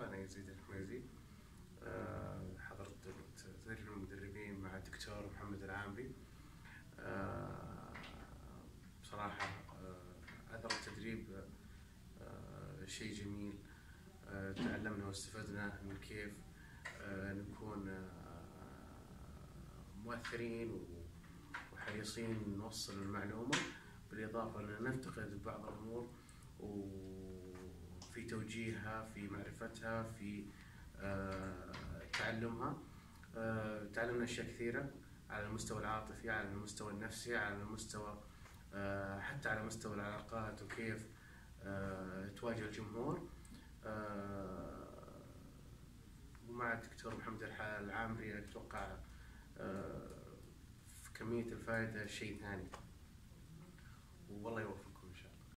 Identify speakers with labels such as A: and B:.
A: مرحبا، أنا يزيد الحميزي. حضرت تدريب المدربين مع الدكتور محمد العامري. بصراحة أثر التدريب شيء جميل. تعلمنا واستفدنا من كيف نكون مؤثرين وحريصين نوصل المعلومة، بالإضافة أن ننتقد بعض الأمور وفي توجيهها، في معرفتها، في تعلمها. تعلمنا أشياء كثيرة على المستوى العاطفي، على المستوى النفسي، على المستوى حتى على مستوى العلاقات وكيف تواجه الجمهور. ومع الدكتور محمد العامري أتوقع في كمية الفائدة شيء ثاني، والله يوفقك.